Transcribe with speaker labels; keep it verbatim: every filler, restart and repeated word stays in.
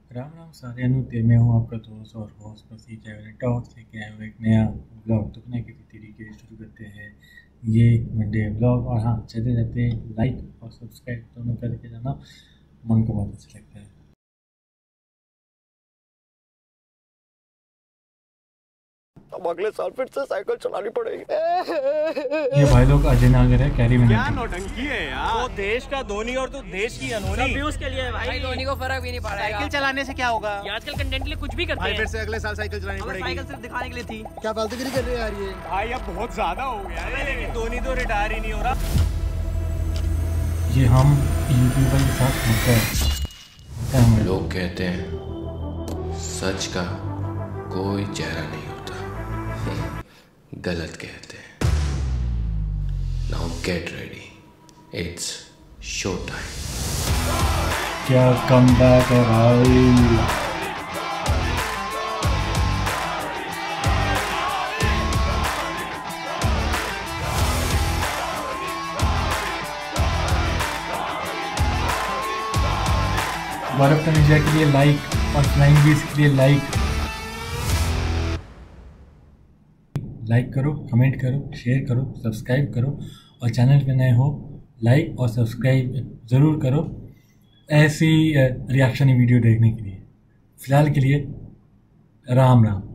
Speaker 1: राम राम सारे ते मैं हूँ आपका दोस्त और होस्ट मसीह जैवन टॉक्स लेके आए हुए एक नया ब्लॉग तो बिना किसी तरीके शुरू करते हैं ये मंडे ब्लॉग। और हाँ, चलते जाते लाइक और सब्सक्राइब दोनों करके जाना, मन को बहुत अच्छा लगता है।
Speaker 2: अब अगले साल फिर से साइकिल चलानी पड़ेगी।
Speaker 1: ये भाई लोग अजय नागर है, कैरी मैंने
Speaker 3: क्या नौटंकी है यार। वो देश का धोनी और तू देश की अनहोनी।
Speaker 4: व्यूज के लिए भाई, भाई धोनी को फर्क भी नहीं पड़ा।
Speaker 3: साइकिल चलाने से क्या होगा?
Speaker 4: ये आजकल कंटेंट के लिए कुछ भी करते
Speaker 3: भाई
Speaker 4: हैं।
Speaker 3: फिर से अगले साल साइकिल चलानी पड़ेगी।
Speaker 4: साइकिल सिर्फ दिखाने के लिए थी।
Speaker 2: क्या फालतूगिरी कर रहे हैं यार ये?
Speaker 3: भाई अब बहुत ज्यादा हो गया है, लेकिन धोनी तो रिटायर ही नहीं हो रहा।
Speaker 1: ये हम यूट्यूबर के साथ होता है।
Speaker 5: लोग कहते हैं सच का कोई चेहरा नहीं होता, गलत कहते हैं। Now get ready, it's show time.
Speaker 1: क्या कमबैक है भाई। बर्फ तनिजा के लिए लाइक और फ्लाइंग बीस के लिए लाइक लाइक करो, कमेंट करो, शेयर करो, सब्सक्राइब करो और चैनल पे नए हो लाइक और सब्सक्राइब ज़रूर करो ऐसी रिएक्शन वीडियो देखने के लिए। फ़िलहाल के लिए राम राम।